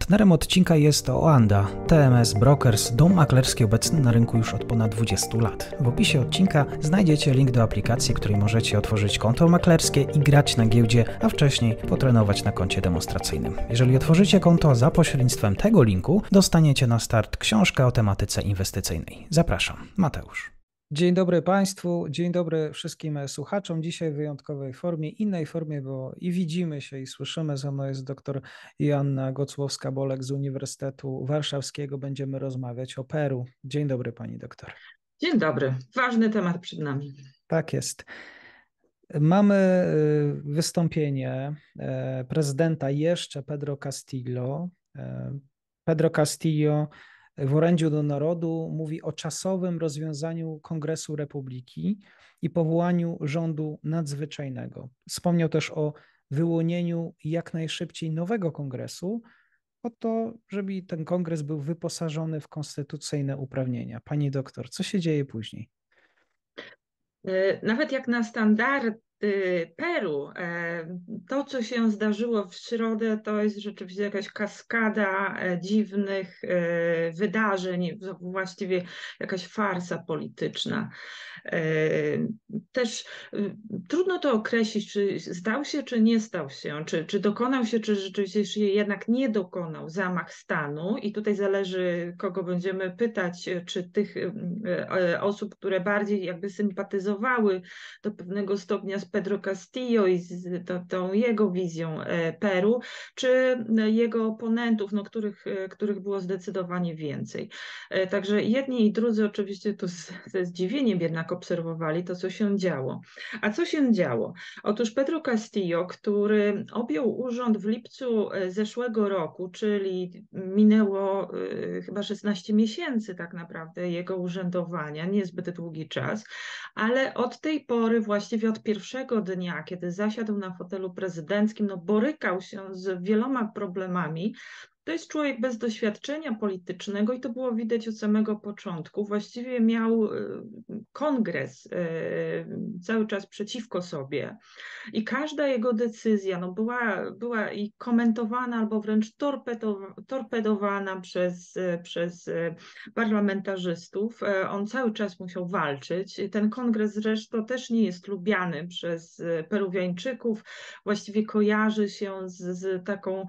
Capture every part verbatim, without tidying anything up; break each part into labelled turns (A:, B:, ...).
A: Partnerem odcinka jest Oanda, T M S Brokers, dom maklerski obecny na rynku już od ponad dwudziestu lat. W opisie odcinka znajdziecie link do aplikacji, której możecie otworzyć konto maklerskie i grać na giełdzie, a wcześniej potrenować na koncie demonstracyjnym. Jeżeli otworzycie konto za pośrednictwem tego linku, dostaniecie na start książkę o tematyce inwestycyjnej. Zapraszam, Mateusz. Dzień dobry Państwu, dzień dobry wszystkim słuchaczom. Dzisiaj w wyjątkowej formie, innej formie, bo i widzimy się i słyszymy. Ze mną jest dr Joanna Gocłowska-Bolek z Uniwersytetu Warszawskiego. Będziemy rozmawiać o Peru. Dzień dobry Pani doktor.
B: Dzień dobry, ważny temat przed nami.
A: Tak jest. Mamy wystąpienie prezydenta jeszcze Pedro Castillo. Pedro Castillo w orędziu do narodu mówi o czasowym rozwiązaniu Kongresu Republiki i powołaniu rządu nadzwyczajnego. Wspomniał też o wyłonieniu jak najszybciej nowego kongresu, po to, żeby ten kongres był wyposażony w konstytucyjne uprawnienia. Pani doktor, co się dzieje później?
B: Nawet jak na standardy Peru, to co się zdarzyło w środę, to jest rzeczywiście jakaś kaskada dziwnych wydarzeń, właściwie jakaś farsa polityczna. Też trudno to określić, czy stał się, czy nie stał się, czy, czy dokonał się, czy rzeczywiście się jednak nie dokonał zamach stanu i tutaj zależy, kogo będziemy pytać, czy tych osób, które bardziej jakby sympatyzowały do pewnego stopnia z Pedro Castillo i z to, tą jego wizją Peru, czy jego oponentów, no, których, których było zdecydowanie więcej. Także jedni i drudzy oczywiście tu ze zdziwieniem jednak obserwowali to, co się działo. A co się działo? Otóż Pedro Castillo, który objął urząd w lipcu zeszłego roku, czyli minęło chyba szesnaście miesięcy tak naprawdę jego urzędowania, niezbyt długi czas, ale od tej pory, właściwie od pierwszego dnia, kiedy zasiadł na fotelu prezydenckim, no borykał się z wieloma problemami. To jest człowiek bez doświadczenia politycznego i to było widać od samego początku. Właściwie miał kongres cały czas przeciwko sobie i każda jego decyzja no była, była i komentowana albo wręcz torpedowana przez, przez parlamentarzystów. On cały czas musiał walczyć. Ten kongres zresztą też nie jest lubiany przez Peruwiańczyków. Właściwie kojarzy się z, z taką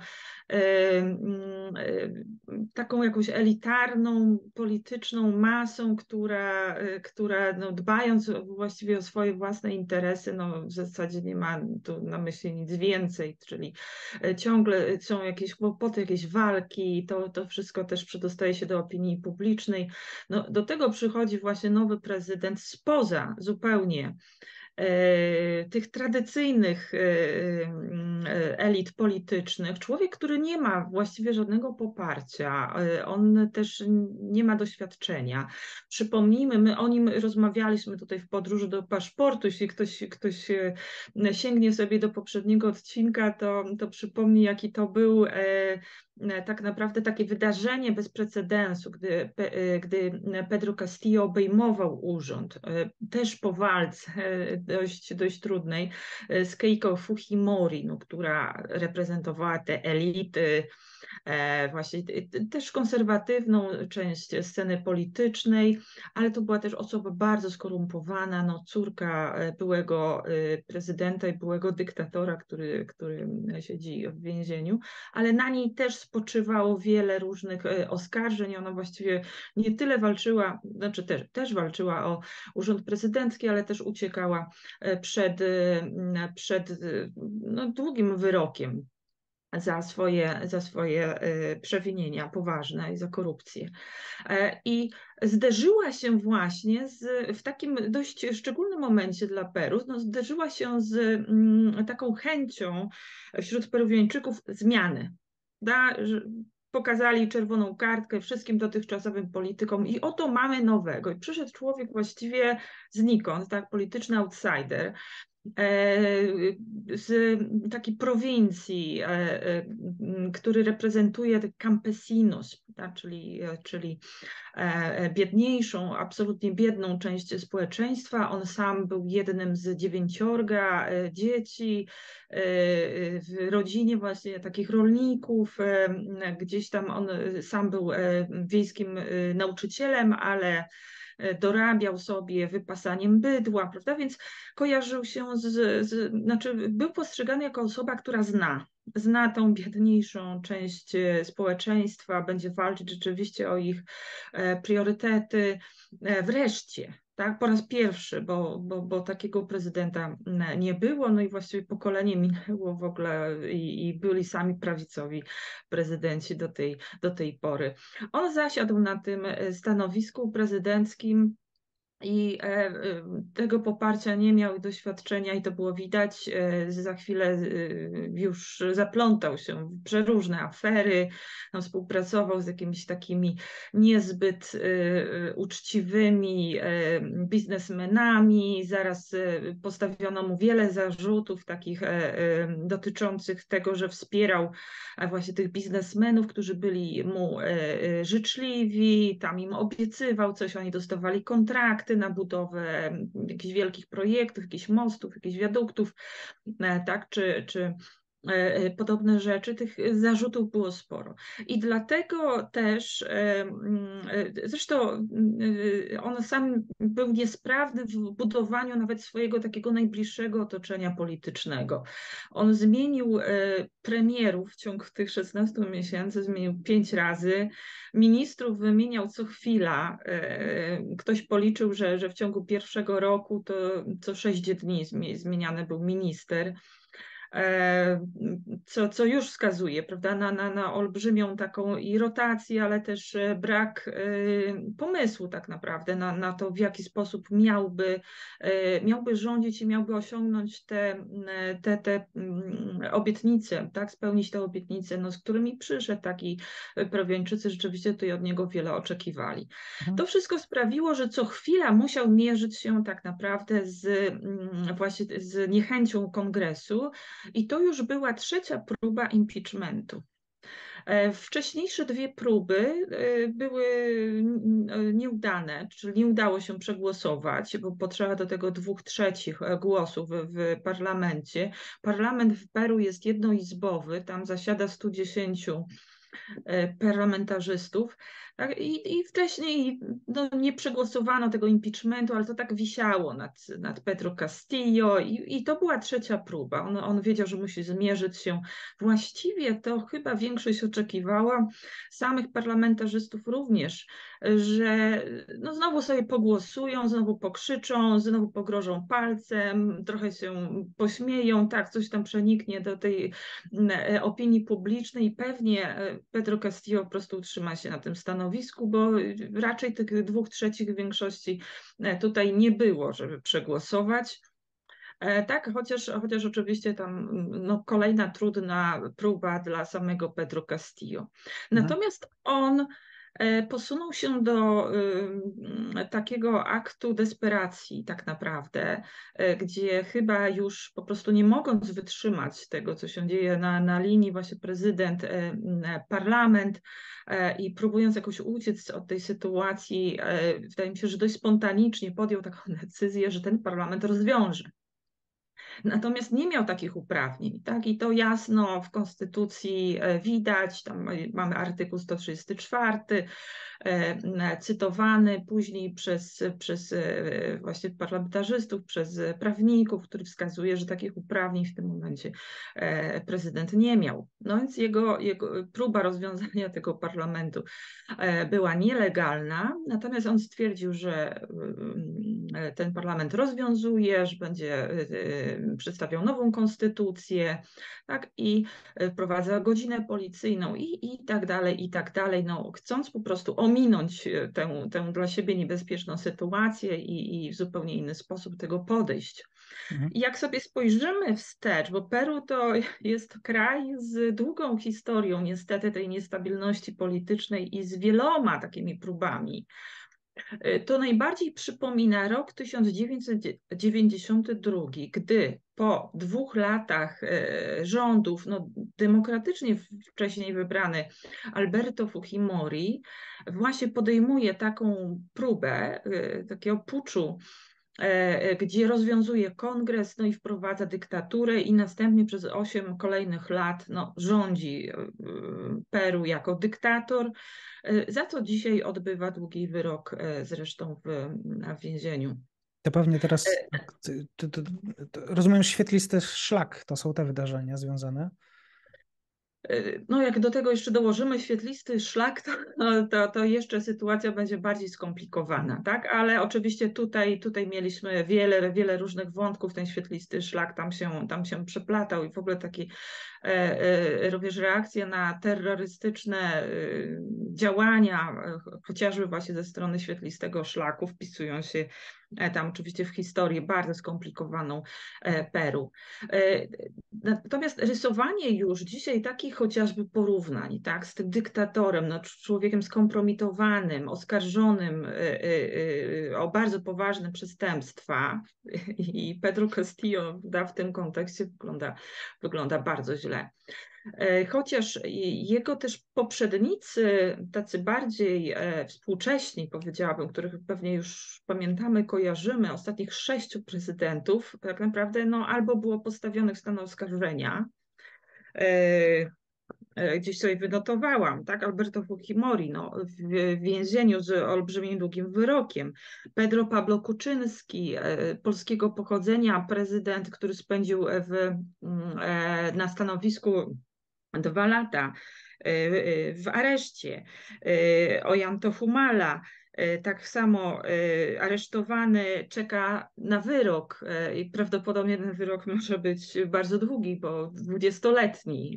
B: taką jakąś elitarną, polityczną masą, która, która no, dbając właściwie o swoje własne interesy, no, w zasadzie nie ma tu na myśli nic więcej, czyli ciągle są jakieś kłopoty, jakieś walki, to, to wszystko też przedostaje się do opinii publicznej. No, do tego przychodzi właśnie nowy prezydent spoza zupełnie tych tradycyjnych elit politycznych, człowiek, który nie ma właściwie żadnego poparcia, on też nie ma doświadczenia. Przypomnijmy, my o nim rozmawialiśmy tutaj w podróży do paszportu, jeśli ktoś, ktoś sięgnie sobie do poprzedniego odcinka, to, to przypomni, jaki to był tak naprawdę takie wydarzenie bez precedensu, gdy, gdy Pedro Castillo obejmował urząd, też po walce dość, dość trudnej z Keiko Fujimori, no, która reprezentowała te elity, właśnie też konserwatywną część sceny politycznej, ale to była też osoba bardzo skorumpowana, no, córka byłego prezydenta i byłego dyktatora, który, który siedzi w więzieniu, ale na niej też spoczywało wiele różnych oskarżeń. Ona właściwie nie tyle walczyła, znaczy też, też walczyła o urząd prezydencki, ale też uciekała przed, przed no, długim wyrokiem za swoje, za swoje przewinienia poważne i za korupcję. I zderzyła się właśnie z, w takim dość szczególnym momencie dla Peru, no, zderzyła się z mm, taką chęcią wśród Peruwiańczyków zmiany. Da, pokazali czerwoną kartkę wszystkim dotychczasowym politykom i oto mamy nowego. I przyszedł człowiek właściwie znikąd, tak, polityczny outsider, z takiej prowincji, który reprezentuje campesinos, tak, czyli, czyli biedniejszą, absolutnie biedną część społeczeństwa. On sam był jednym z dziewięciorga dzieci w rodzinie właśnie takich rolników. Gdzieś tam on sam był wiejskim nauczycielem, ale dorabiał sobie wypasaniem bydła, prawda? Więc kojarzył się z, z, znaczy był postrzegany jako osoba, która zna, zna tą biedniejszą część społeczeństwa, będzie walczyć rzeczywiście o ich priorytety. Wreszcie, tak, po raz pierwszy, bo, bo, bo takiego prezydenta nie było, no i właściwie pokolenie minęło w ogóle i, i byli sami prawicowi prezydenci do tej, do tej pory. On zasiadł na tym stanowisku prezydenckim i tego poparcia nie miał, doświadczenia, i to było widać. Za chwilę już zaplątał się w przeróżne afery, no, współpracował z jakimiś takimi niezbyt uczciwymi biznesmenami. Zaraz postawiono mu wiele zarzutów takich dotyczących tego, że wspierał właśnie tych biznesmenów, którzy byli mu życzliwi, tam im obiecywał coś, oni dostawali kontrakty na budowę jakichś wielkich projektów, jakichś mostów, jakichś wiaduktów, tak, czy, czy podobne rzeczy. Tych zarzutów było sporo. I dlatego też, zresztą on sam był niesprawny w budowaniu nawet swojego takiego najbliższego otoczenia politycznego. On zmienił premierów w ciągu tych szesnastu miesięcy, zmienił pięć razy. Ministrów wymieniał co chwila. Ktoś policzył, że, że w ciągu pierwszego roku to co sześć dni zmieniany był minister. Co, co już wskazuje, prawda, na, na, na olbrzymią taką i rotację, ale też brak pomysłu tak naprawdę na, na to, w jaki sposób miałby, miałby rządzić i miałby osiągnąć te, te, te obietnice, tak, spełnić te obietnice, no, z którymi przyszedł, taki Peruwiańczycy rzeczywiście tutaj od niego wiele oczekiwali. Mhm. To wszystko sprawiło, że co chwila musiał mierzyć się tak naprawdę z właśnie z niechęcią kongresu. I to już była trzecia próba impeachmentu. Wcześniejsze dwie próby były nieudane, czyli nie udało się przegłosować, bo potrzeba do tego dwóch trzecich głosów w parlamencie. Parlament w Peru jest jednoizbowy, tam zasiada stu dziesięciu parlamentarzystów. Tak? I, I wcześniej no, nie przegłosowano tego impeachmentu, ale to tak wisiało nad, nad Pedro Castillo i, i to była trzecia próba. On, on wiedział, że musi zmierzyć się. Właściwie to chyba większość oczekiwała, samych parlamentarzystów również, że no, znowu sobie pogłosują, znowu pokrzyczą, znowu pogrożą palcem, trochę się pośmieją, tak, coś tam przeniknie do tej opinii publicznej i pewnie Pedro Castillo po prostu utrzyma się na tym stanowisku, bo raczej tych dwóch trzecich większości tutaj nie było, żeby przegłosować. Tak, chociaż, chociaż oczywiście tam no, kolejna trudna próba dla samego Pedro Castillo. Natomiast on posunął się do takiego aktu desperacji tak naprawdę, gdzie chyba już po prostu nie mogąc wytrzymać tego, co się dzieje na, na linii właśnie prezydent, parlament i próbując jakoś uciec od tej sytuacji, wydaje mi się, że dość spontanicznie podjął taką decyzję, że ten parlament rozwiąże. Natomiast nie miał takich uprawnień, tak? I to jasno w Konstytucji widać, tam mamy artykuł sto trzydziesty czwarty, cytowany później przez, przez właśnie parlamentarzystów, przez prawników, który wskazuje, że takich uprawnień w tym momencie prezydent nie miał. No więc jego, jego próba rozwiązania tego parlamentu była nielegalna, natomiast on stwierdził, że ten parlament rozwiązuje, że będzie przedstawiał nową konstytucję, tak, i wprowadza godzinę policyjną i, i tak dalej, i tak dalej, no, chcąc po prostu ominąć tę, tę dla siebie niebezpieczną sytuację i, i w zupełnie inny sposób tego podejść. Mhm. I jak sobie spojrzymy wstecz, bo Peru to jest kraj z długą historią niestety tej niestabilności politycznej i z wieloma takimi próbami To najbardziej przypomina rok tysiąc dziewięćset dziewięćdziesiąty drugi, gdy po dwóch latach rządów no, demokratycznie wcześniej wybrany Alberto Fujimori właśnie podejmuje taką próbę takiego puczu, gdzie rozwiązuje kongres, no i wprowadza dyktaturę i następnie przez osiem kolejnych lat no, rządzi Peru jako dyktator, za co dzisiaj odbywa długi wyrok zresztą w, w więzieniu.
A: To pewnie teraz, to, to, to, rozumiem, świetlisty szlak, to są te wydarzenia związane?
B: No jak do tego jeszcze dołożymy świetlisty szlak, to, to, to jeszcze sytuacja będzie bardziej skomplikowana, tak? Ale oczywiście tutaj, tutaj mieliśmy wiele, wiele różnych wątków, ten świetlisty szlak tam się, tam się przeplatał i w ogóle taki e, e, również reakcje na terrorystyczne e, działania, e, chociażby właśnie ze strony świetlistego szlaku, wpisują się e, tam oczywiście w historię bardzo skomplikowaną e, Peru. E, natomiast rysowanie już dzisiaj takich chociażby porównań, tak, z tym dyktatorem, no, człowiekiem skompromitowanym, oskarżonym o bardzo poważne przestępstwa i Pedro Castillo w tym kontekście wygląda, wygląda bardzo źle. Chociaż jego też poprzednicy, tacy bardziej współcześni, powiedziałabym, których pewnie już pamiętamy, kojarzymy, ostatnich sześciu prezydentów, tak naprawdę no, albo było postawionych w stan oskarżenia, gdzieś sobie wynotowałam, tak? Alberto Fujimori no, w więzieniu z olbrzymim długim wyrokiem. Pedro Pablo Kuczynski, polskiego pochodzenia, prezydent, który spędził w, na stanowisku dwa lata w areszcie. Ollanta Humala, tak samo aresztowany, czeka na wyrok i prawdopodobnie ten wyrok może być bardzo długi, bo dwudziestoletni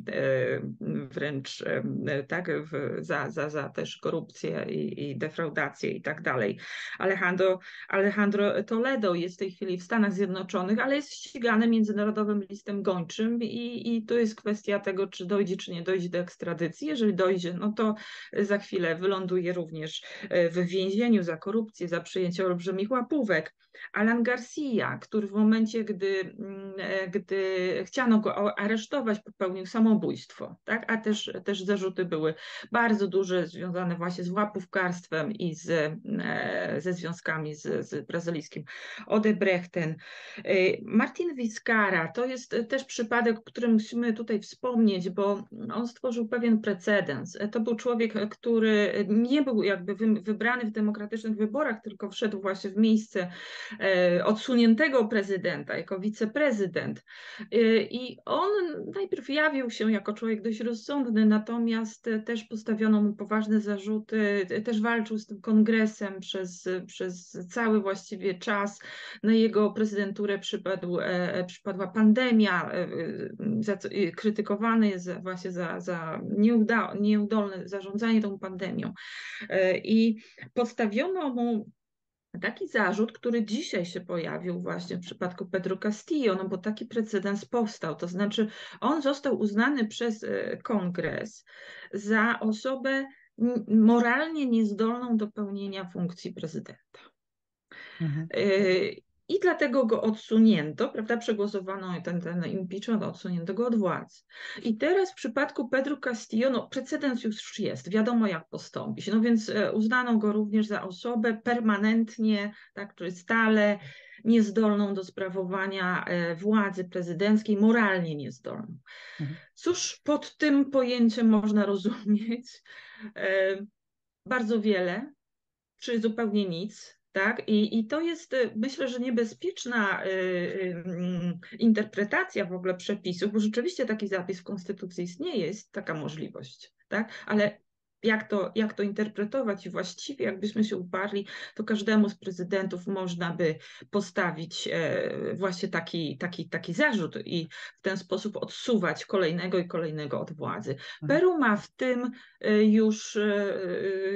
B: wręcz, tak, za, za, za też korupcję i, i defraudację i tak dalej. Alejandro, Alejandro Toledo jest w tej chwili w Stanach Zjednoczonych, ale jest ścigany międzynarodowym listem gończym i, i to jest kwestia tego, czy dojdzie, czy nie dojdzie do ekstradycji. Jeżeli dojdzie, no to za chwilę wyląduje również w więzieniu więzieniu za korupcję, za przyjęcie olbrzymich łapówek. Alan Garcia, który w momencie, gdy, gdy chciano go aresztować, popełnił samobójstwo, tak? A też, też zarzuty były bardzo duże, związane właśnie z łapówkarstwem i z, ze związkami z, z brazylijskim Odebrechtem. Martin Vizcarra to jest też przypadek, o którym musimy tutaj wspomnieć, bo on stworzył pewien precedens. To był człowiek, który nie był jakby wybrany w demokratycznych wyborach, tylko wszedł właśnie w miejsce odsuniętego prezydenta, jako wiceprezydent. I on najpierw jawił się jako człowiek dość rozsądny, natomiast też postawiono mu poważne zarzuty, też walczył z tym kongresem przez, przez cały właściwie czas. Na jego prezydenturę przypadł, przypadła pandemia, za co, krytykowany jest właśnie za, za nieuda, nieudolne zarządzanie tą pandemią. I postawiono mu taki zarzut, który dzisiaj się pojawił właśnie w przypadku Pedro Castillo, no bo taki precedens powstał, to znaczy on został uznany przez kongres za osobę moralnie niezdolną do pełnienia funkcji prezydenta. Mhm. I dlatego go odsunięto, prawda, przegłosowano ten, ten impeachment, odsunięto go od władzy. I teraz w przypadku Pedro Castillo, no precedens już jest, wiadomo jak postąpić, no więc uznano go również za osobę permanentnie, tak, czyli stale niezdolną do sprawowania władzy prezydenckiej, moralnie niezdolną. Mhm. Cóż pod tym pojęciem można rozumieć? Bardzo wiele, czy zupełnie nic. Tak? I, I to jest, myślę, że niebezpieczna y, y, interpretacja w ogóle przepisów, bo rzeczywiście taki zapis w Konstytucji istnieje, jest taka możliwość, tak? Ale jak to, jak to interpretować i właściwie, jakbyśmy się uparli, to każdemu z prezydentów można by postawić e, właśnie taki, taki, taki zarzut i w ten sposób odsuwać kolejnego i kolejnego od władzy. Peru ma w tym e, już e,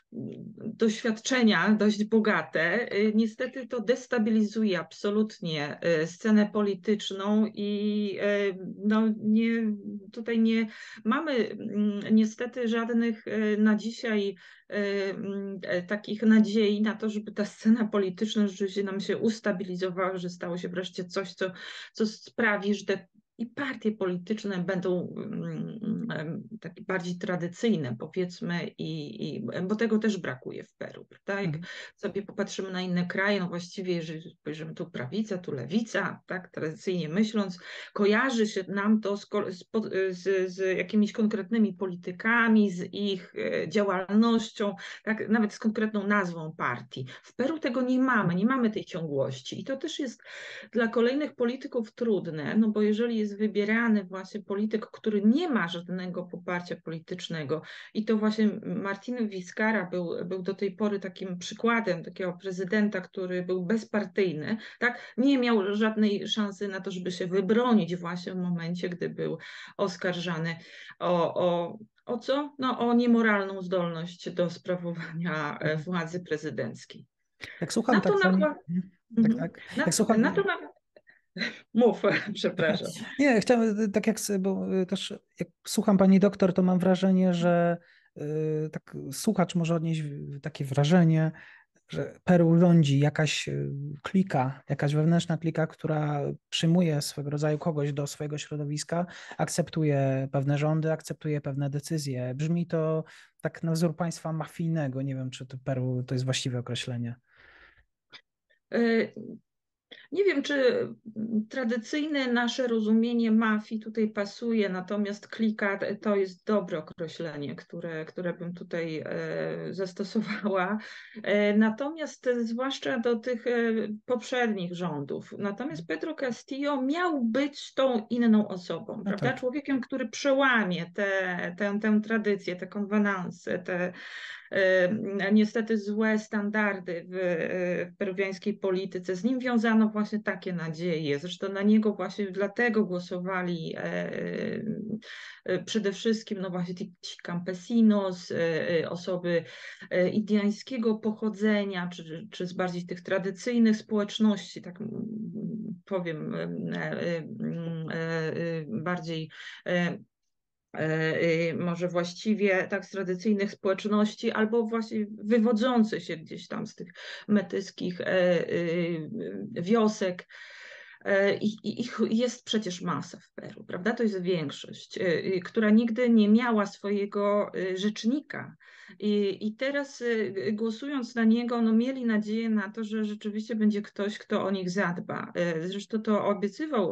B: doświadczenia dość bogate. Niestety to destabilizuje absolutnie scenę polityczną i no nie, tutaj nie mamy niestety żadnych na dzisiaj takich nadziei na to, żeby ta scena polityczna rzeczywiście nam się ustabilizowała, że stało się wreszcie coś, co, co sprawi, że te i partie polityczne będą takie bardziej tradycyjne, powiedzmy, i, i, bo tego też brakuje w Peru, prawda? Jak
A: Mhm.
B: sobie popatrzymy na inne kraje, no właściwie jeżeli spojrzymy tu prawica, tu lewica, tak, tradycyjnie myśląc, kojarzy się nam to z, z, z jakimiś konkretnymi politykami, z ich działalnością, tak, nawet z konkretną nazwą partii. W Peru tego nie mamy, nie mamy tej ciągłości i to też jest dla kolejnych polityków trudne, no bo jeżeli jest wybierany właśnie polityk, który nie ma żadnego poparcia politycznego i to właśnie Martin Vizcarra był, był do tej pory takim przykładem takiego prezydenta, który był bezpartyjny, tak, nie miał żadnej szansy na to, żeby się wybronić właśnie w momencie, gdy był oskarżany o, o o co? No, o niemoralną zdolność do sprawowania władzy prezydenckiej.
A: Jak słucham
B: Na to
A: tak pani...
B: nakłada...
A: Tak,
B: Mhm.
A: tak.
B: Na,
A: Jak słucham...
B: na to na... Mów, przepraszam.
A: Nie, chciałem, tak jak, bo też jak słucham pani doktor, to mam wrażenie, że y, tak słuchacz może odnieść takie wrażenie, że Peru rządzi jakaś y, klika, jakaś wewnętrzna klika, która przyjmuje swego rodzaju kogoś do swojego środowiska, akceptuje pewne rządy, akceptuje pewne decyzje. Brzmi to tak na wzór państwa mafijnego. Nie wiem, czy to Peru to jest właściwe określenie.
B: Y Nie wiem, czy tradycyjne nasze rozumienie mafii tutaj pasuje, natomiast klika to jest dobre określenie, które, które bym tutaj zastosowała. Natomiast zwłaszcza do tych poprzednich rządów. Natomiast Pedro Castillo miał być tą inną osobą,
A: No
B: prawda?
A: tak.
B: Człowiekiem, który przełamie tę, tę, tę tradycję, te konwenanse, te niestety złe standardy w, w peruwiańskiej polityce. Z nim wiązano właśnie takie nadzieje. Zresztą na niego właśnie dlatego głosowali przede wszystkim no właśnie ci campesinos, osoby indiańskiego pochodzenia, czy, czy z bardziej tych tradycyjnych społeczności, tak powiem, bardziej może właściwie tak z tradycyjnych społeczności, albo właśnie wywodzące się gdzieś tam z tych metyskich wiosek. I ich jest przecież masa w Peru, prawda? To jest większość, która nigdy nie miała swojego rzecznika. I, i teraz głosując na niego, no mieli nadzieję na to, że rzeczywiście będzie ktoś, kto o nich zadba. Zresztą to obiecywał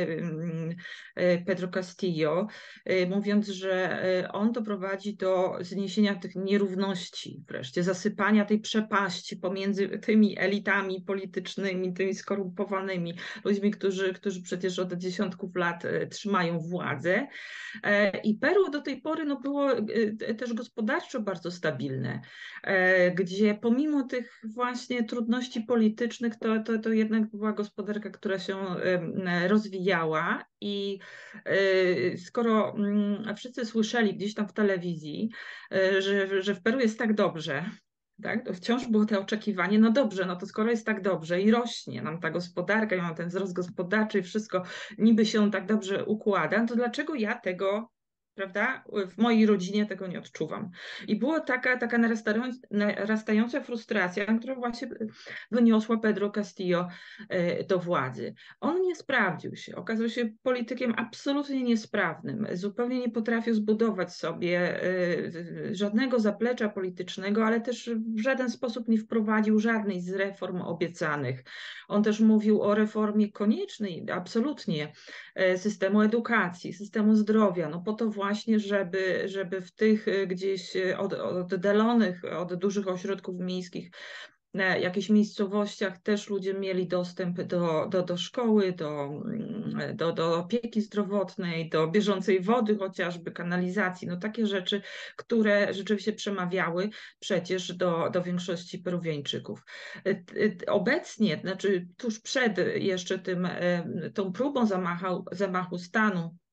B: Pedro Castillo, mówiąc, że on doprowadzi do zniesienia tych nierówności, wreszcie zasypania tej przepaści pomiędzy tymi elitami politycznymi, tymi skorumpowanymi ludźmi, którzy, którzy przecież od dziesiątków lat trzymają władzę. I Peru do tej pory no, było też gospodarczo bardzo stabilne, gdzie pomimo tych właśnie trudności politycznych, to, to, to jednak była gospodarka, która się rozwijała i skoro wszyscy słyszeli gdzieś tam w telewizji, że, że w Peru jest tak dobrze, tak? To wciąż było to oczekiwanie, no dobrze, no to skoro jest tak dobrze i rośnie nam ta gospodarka i mam ten wzrost gospodarczy i wszystko niby się tak dobrze układa, no to dlaczego ja tego, prawda, w mojej rodzinie tego nie odczuwam. I była taka, taka narastająca frustracja, którą właśnie wyniosła Pedro Castillo do władzy. On nie sprawdził się, okazał się politykiem absolutnie niesprawnym, zupełnie nie potrafił zbudować sobie żadnego zaplecza politycznego, ale też w żaden sposób nie wprowadził żadnej z reform obiecanych. On też mówił o reformie koniecznej, absolutnie, systemu edukacji, systemu zdrowia, no po to właśnie, żeby, żeby w tych gdzieś od, oddalonych od dużych ośrodków miejskich jakichś miejscowościach też ludzie mieli dostęp do, do, do szkoły, do, do, do opieki zdrowotnej, do bieżącej wody chociażby, kanalizacji, no takie rzeczy, które rzeczywiście przemawiały przecież do, do większości Peruwieńczyków. Obecnie, znaczy tuż przed jeszcze tym, tą próbą zamachu, zamachu stanu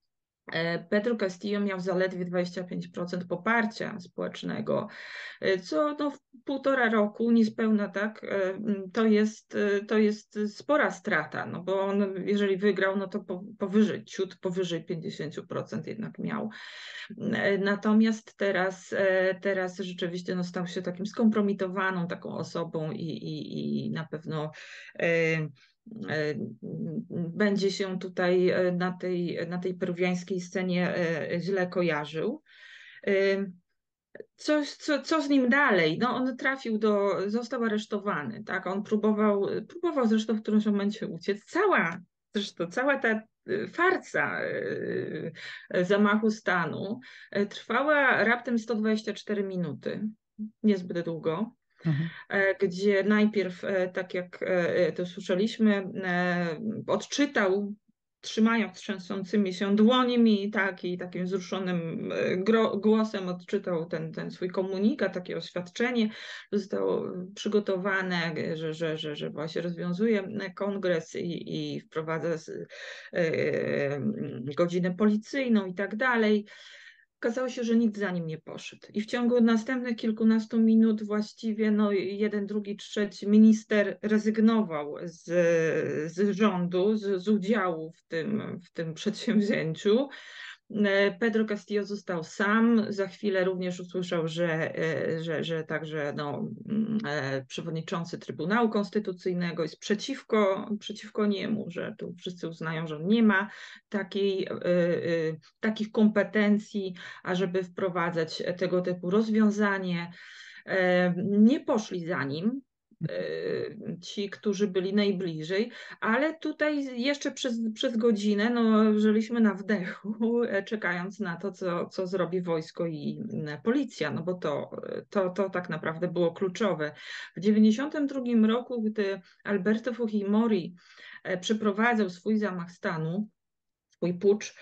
B: Pedro Castillo miał zaledwie dwadzieścia pięć procent poparcia społecznego, co no, w półtora roku, niespełna tak, to jest, to jest spora strata, no bo on, jeżeli wygrał, no to powyżej, ciut powyżej pięćdziesiąt procent jednak miał. Natomiast teraz, teraz rzeczywiście no, stał się takim skompromitowaną taką osobą i, i, i na pewno będzie się tutaj na tej, na tej peruwiańskiej scenie źle kojarzył. Co, co, co z nim dalej? No on trafił do, został aresztowany, tak? On próbował, próbował zresztą w którymś momencie uciec. Cała, zresztą cała ta farsa zamachu stanu trwała raptem sto dwadzieścia cztery minuty, niezbyt długo. Mhm. Gdzie najpierw, tak jak to słyszeliśmy, odczytał, trzymając trzęsącymi się dłońmi, tak, i takim wzruszonym głosem odczytał ten, ten swój komunikat, takie oświadczenie. Zostało przygotowane, że, że, że, że właśnie rozwiązuje kongres i, i wprowadza z, y, y, godzinę policyjną i tak dalej. Okazało się, że nikt za nim nie poszedł. I w ciągu następnych kilkunastu minut właściwie no, jeden, drugi, trzeci minister rezygnował z, z rządu, z, z udziału w tym, w tym przedsięwzięciu. Pedro Castillo został sam. Za chwilę również usłyszał, że, że, że także no, przewodniczący Trybunału Konstytucyjnego jest przeciwko, przeciwko niemu, że tu wszyscy uznają, że on nie ma takiej, takich kompetencji, ażeby wprowadzać tego typu rozwiązanie. Nie poszli za nim ci, którzy byli najbliżej, ale tutaj jeszcze przez, przez godzinę no, żyliśmy na wdechu, czekając na to, co, co zrobi wojsko i policja, no bo to, to, to tak naprawdę było kluczowe. W dziewięćdziesiątym drugim roku, gdy Alberto Fujimori przeprowadzał swój zamach stanu, swój pucz,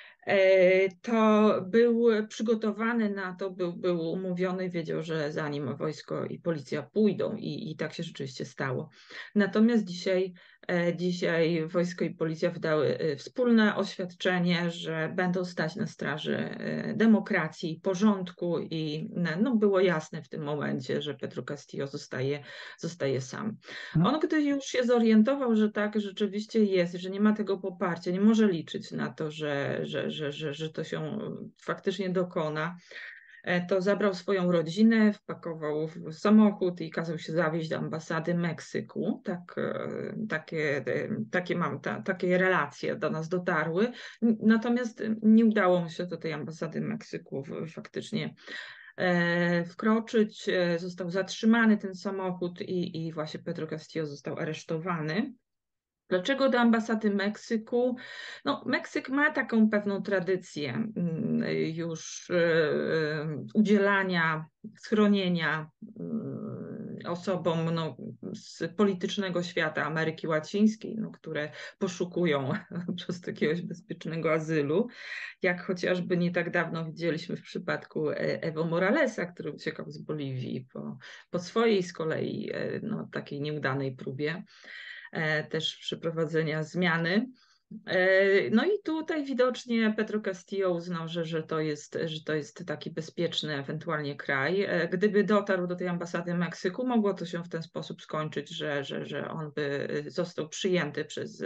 B: to był przygotowany na to, był, był umówiony, wiedział, że za nim wojsko i policja pójdą i, i tak się rzeczywiście stało. Natomiast dzisiaj, dzisiaj wojsko i policja wydały wspólne oświadczenie, że będą stać na straży demokracji, porządku i no, było jasne w tym momencie, że Pedro Castillo zostaje, zostaje sam. On, gdy już się zorientował, że tak rzeczywiście jest, że nie ma tego poparcia, nie może liczyć na to, że, że Że, że, że to się faktycznie dokona, to zabrał swoją rodzinę, wpakował w samochód i kazał się zawieźć do ambasady Meksyku. Tak, takie, takie, mam, ta, takie relacje do nas dotarły. Natomiast nie udało mu się do tej ambasady Meksyku faktycznie wkroczyć. Został zatrzymany ten samochód i, i właśnie Pedro Castillo został aresztowany. Dlaczego do ambasady Meksyku? No, Meksyk ma taką pewną tradycję już udzielania schronienia osobom no, z politycznego świata Ameryki Łacińskiej, no, które poszukują po prostu jakiegoś bezpiecznego azylu, jak chociażby nie tak dawno widzieliśmy w przypadku Evo Moralesa, który uciekał z Boliwii po, po swojej z kolei no, takiej nieudanej próbie też przeprowadzenia zmiany. No i tutaj widocznie Pedro Castillo uznał, że, że, to jest, że to jest taki bezpieczny ewentualnie kraj. Gdyby dotarł do tej ambasady Meksyku, mogło to się w ten sposób skończyć, że, że, że on by został przyjęty przez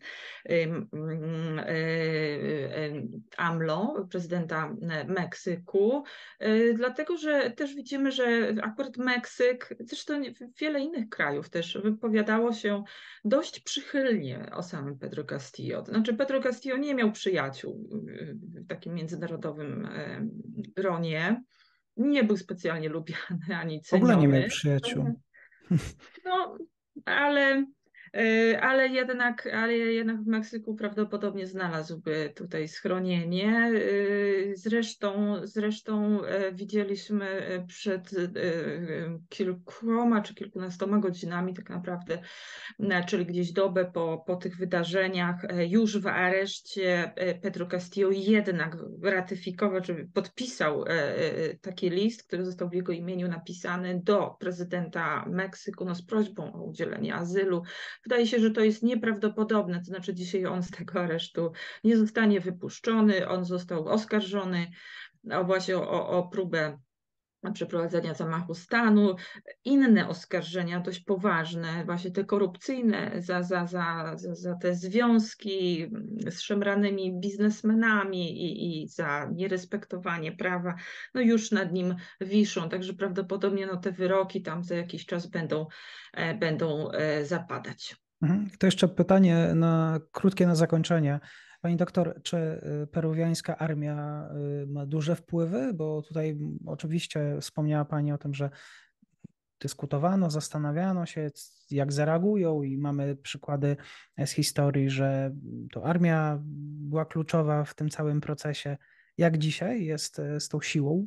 B: AMLO, prezydenta Meksyku, dlatego że też widzimy, że akurat Meksyk, zresztą wiele innych krajów też wypowiadało się dość przychylnie o samym Pedro Castillo. To znaczy Pedro Castillo nie miał przyjaciół w takim międzynarodowym gronie. Nie był specjalnie lubiany ani ceniony.
A: W ogóle nie miał przyjaciół.
B: No, ale, ale, jednak, ale jednak w Meksyku prawdopodobnie znalazłby tutaj schronienie. Zresztą, zresztą widzieliśmy przed kilkoma czy kilkunastoma godzinami tak naprawdę, czyli gdzieś dobę po, po tych wydarzeniach, już w areszcie Pedro Castillo jednak ratyfikował, czy podpisał taki list, który został w jego imieniu napisany do prezydenta Meksyku no, z prośbą o udzielenie azylu. Wydaje się, że to jest nieprawdopodobne, to znaczy dzisiaj on z tego aresztu nie zostanie wypuszczony, on został oskarżony o właśnie o, o próbę przeprowadzenia zamachu stanu, inne oskarżenia dość poważne, właśnie te korupcyjne, za, za, za, za, za te związki z szemranymi biznesmenami i, i za nierespektowanie prawa, no już nad nim wiszą, także prawdopodobnie no, te wyroki tam za jakiś czas będą, e, będą e, zapadać.
A: Mhm. To jeszcze pytanie na, krótkie na zakończenie. Pani doktor, czy y, peruwiańska armia y, ma duże wpływy? Bo tutaj mm, oczywiście wspomniała Pani o tym, że dyskutowano, zastanawiano się, jak zareagują, i mamy przykłady z historii, że to armia była kluczowa w tym całym procesie. Jak dzisiaj jest y, z tą siłą?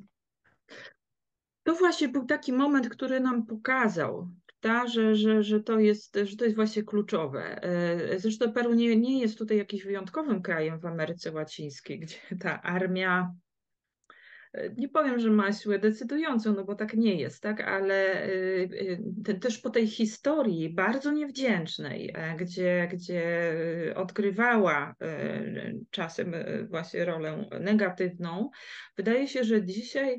B: To właśnie był taki moment, który nam pokazał, ta, że, że, że, to jest, że to jest właśnie kluczowe. E, Zresztą Peru nie, nie jest tutaj jakimś wyjątkowym krajem w Ameryce Łacińskiej, gdzie ta armia, e, nie powiem, że ma siłę decydującą, no bo tak nie jest, tak, ale e, e, te, też po tej historii bardzo niewdzięcznej, e, gdzie, gdzie odgrywała e, czasem e, właśnie rolę negatywną, wydaje się, że dzisiaj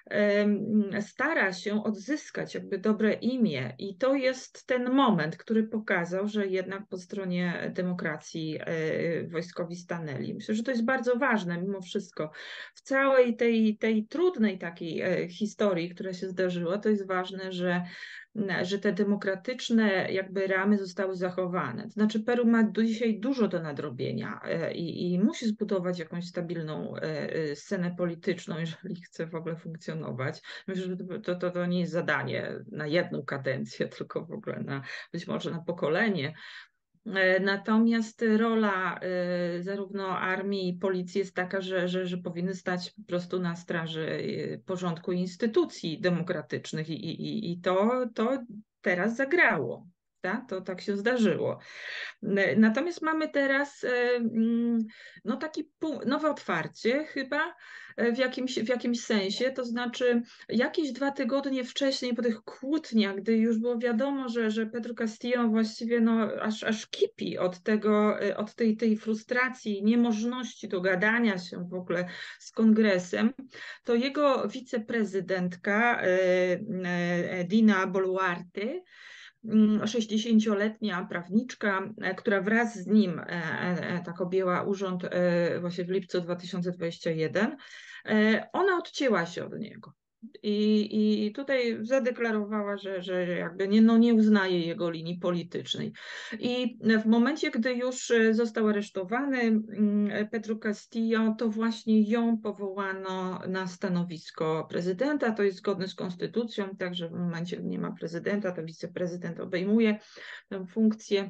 B: stara się odzyskać jakby dobre imię i to jest ten moment, który pokazał, że jednak po stronie demokracji wojskowi stanęli. Myślę, że to jest bardzo ważne mimo wszystko. W całej tej, tej trudnej takiej historii, która się zdarzyła, to jest ważne, że że te demokratyczne jakby ramy zostały zachowane. To znaczy Peru ma do dzisiaj dużo do nadrobienia i, i musi zbudować jakąś stabilną scenę polityczną, jeżeli chce w ogóle funkcjonować. Myślę, że to, to, to nie jest zadanie na jedną kadencję, tylko w ogóle na, być może na pokolenie. Natomiast rola zarówno armii i policji jest taka, że, że, że powinny stać po prostu na straży porządku instytucji demokratycznych i, i, i to, to teraz zagrało. Tak? To tak się zdarzyło. Natomiast mamy teraz no, takie nowe otwarcie chyba w jakimś, w jakimś sensie, to znaczy jakieś dwa tygodnie wcześniej po tych kłótniach, gdy już było wiadomo, że, że Pedro Castillo właściwie no, aż, aż kipi od, tego, od tej, tej frustracji, niemożności dogadania się w ogóle z kongresem, to jego wiceprezydentka Dina Boluarte, sześćdziesięcioletnia prawniczka, która wraz z nim tak objęła urząd właśnie w lipcu dwa tysiące dwudziestego pierwszego, ona odcięła się od niego. I, I tutaj zadeklarowała, że, że jakby nie, no nie uznaje jego linii politycznej. I w momencie, gdy już został aresztowany Pedro Castillo, to właśnie ją powołano na stanowisko prezydenta. To jest zgodne z konstytucją, także w momencie, gdy nie ma prezydenta, to wiceprezydent obejmuje tę funkcję.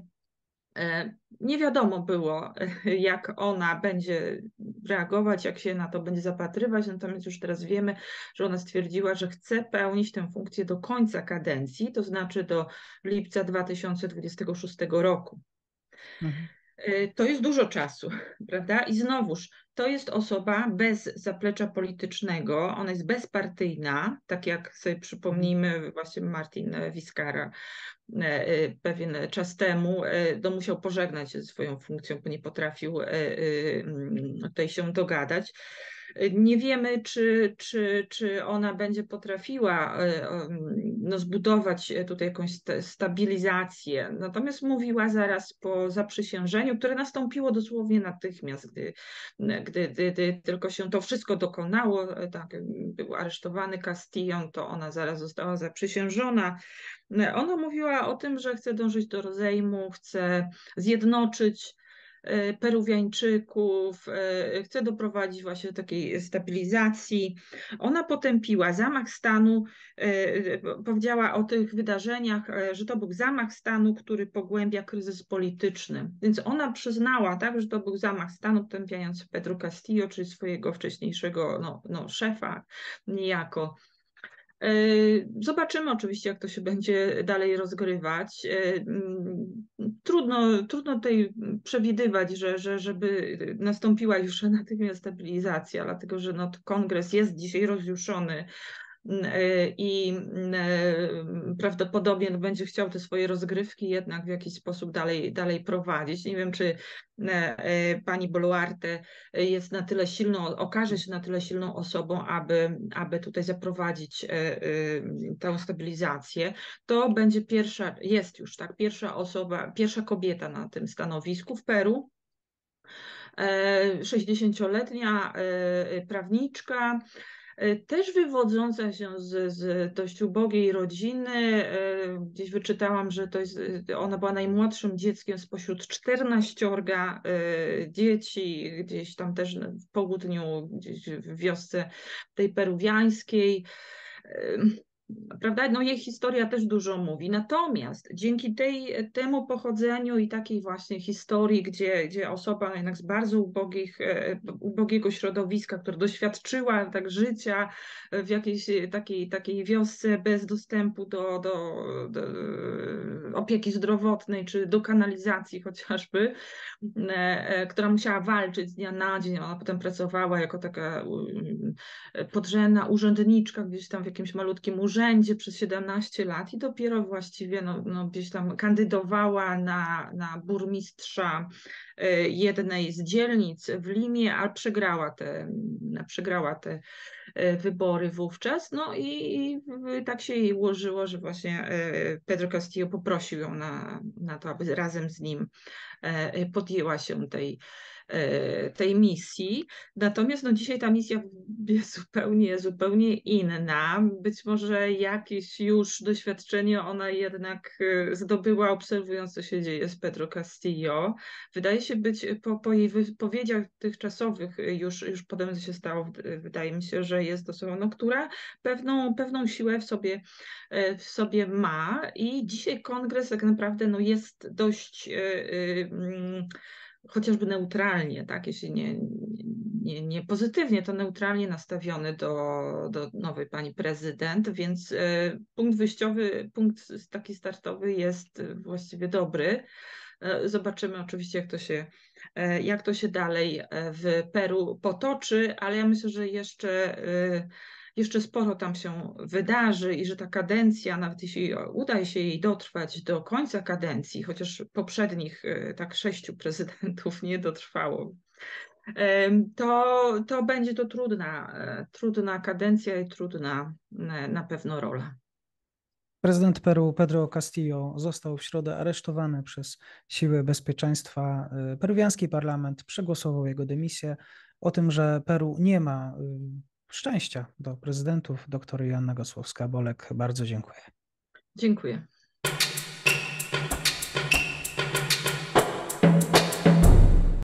B: Nie wiadomo było, jak ona będzie reagować, jak się na to będzie zapatrywać, natomiast już teraz wiemy, że ona stwierdziła, że chce pełnić tę funkcję do końca kadencji, to znaczy do lipca dwa tysiące dwudziestego szóstego roku. Mhm. To jest dużo czasu, prawda? I znowuż, to jest osoba bez zaplecza politycznego, ona jest bezpartyjna, tak jak sobie przypomnijmy właśnie Martin Vizcarra pewien czas temu, to musiał pożegnać się ze swoją funkcją, bo nie potrafił tutaj się dogadać. Nie wiemy, czy, czy, czy ona będzie potrafiła no, zbudować tutaj jakąś stabilizację. Natomiast mówiła zaraz po zaprzysiężeniu, które nastąpiło dosłownie natychmiast, gdy, gdy, gdy, gdy tylko się to wszystko dokonało, tak, był aresztowany Castillo, to ona zaraz została zaprzysiężona. Ona mówiła o tym, że chce dążyć do rozejmu, chce zjednoczyć Peruwiańczyków, chce doprowadzić właśnie do takiej stabilizacji. Ona potępiła zamach stanu, powiedziała o tych wydarzeniach, że to był zamach stanu, który pogłębia kryzys polityczny. Więc ona przyznała, tak, że to był zamach stanu potępiający Pedro Castillo, czyli swojego wcześniejszego no, no, szefa niejako. Zobaczymy oczywiście, jak to się będzie dalej rozgrywać. Trudno, trudno tutaj przewidywać, że, że, żeby nastąpiła już natychmiast stabilizacja, dlatego że no, kongres jest dzisiaj rozjuszony. i prawdopodobnie będzie chciał te swoje rozgrywki jednak w jakiś sposób dalej, dalej prowadzić. Nie wiem, czy pani Boluarte jest na tyle silną, okaże się na tyle silną osobą, aby, aby tutaj zaprowadzić tę stabilizację. To będzie pierwsza, jest już tak, pierwsza osoba, pierwsza kobieta na tym stanowisku w Peru. sześćdziesięcioletnia prawniczka, też wywodząca się z, z dość ubogiej rodziny. Gdzieś wyczytałam, że to jest, ona była najmłodszym dzieckiem spośród czternaściorga dzieci, gdzieś tam też w południu, gdzieś w wiosce tej peruwiańskiej. Prawda? No jej historia też dużo mówi. Natomiast dzięki tej, temu pochodzeniu i takiej właśnie historii, gdzie, gdzie osoba jednak z bardzo ubogich, ubogiego środowiska, która doświadczyła tak życia w jakiejś takiej, takiej wiosce bez dostępu do, do, do opieki zdrowotnej czy do kanalizacji chociażby, która musiała walczyć z dnia na dzień. Ona potem pracowała jako taka podrzędna urzędniczka gdzieś tam w jakimś malutkim urzędzie przez siedemnaście lat i dopiero właściwie no, no gdzieś tam kandydowała na, na burmistrza jednej z dzielnic w Limie, a przegrała te, przegrała te wybory wówczas. No i, i tak się jej ułożyło, że właśnie Pedro Castillo poprosił ją na, na to, aby razem z nim podjęła się tej, tej misji. Natomiast no, dzisiaj ta misja jest zupełnie, zupełnie inna. Być może jakieś już doświadczenie ona jednak zdobyła, obserwując, co się dzieje z Pedro Castillo. Wydaje się być, po, po jej wypowiedziach dotychczasowych, już, już potem co się stało, wydaje mi się, że jest osobą, no, która pewną, pewną siłę w sobie, w sobie ma i dzisiaj kongres tak naprawdę no, jest dość yy, yy, chociażby neutralnie, tak, jeśli nie, nie, nie pozytywnie, to neutralnie nastawiony do, do nowej pani prezydent, więc y, punkt wyjściowy, punkt taki startowy jest właściwie dobry. Y, zobaczymy oczywiście, jak to się, y, jak to się dalej w Peru potoczy, ale ja myślę, że jeszcze y, jeszcze sporo tam się wydarzy i że ta kadencja, nawet jeśli uda się jej dotrwać do końca kadencji, chociaż poprzednich tak sześciu prezydentów nie dotrwało, to, to będzie to trudna, trudna kadencja i trudna na pewno rola.
A: Prezydent Peru Pedro Castillo został w środę aresztowany przez siły bezpieczeństwa. Peruwiański parlament przegłosował jego dymisję. O tym, że Peru nie ma szczęścia do prezydentów, dr Joanna Gosłowska-Bolek. Bardzo dziękuję.
B: Dziękuję.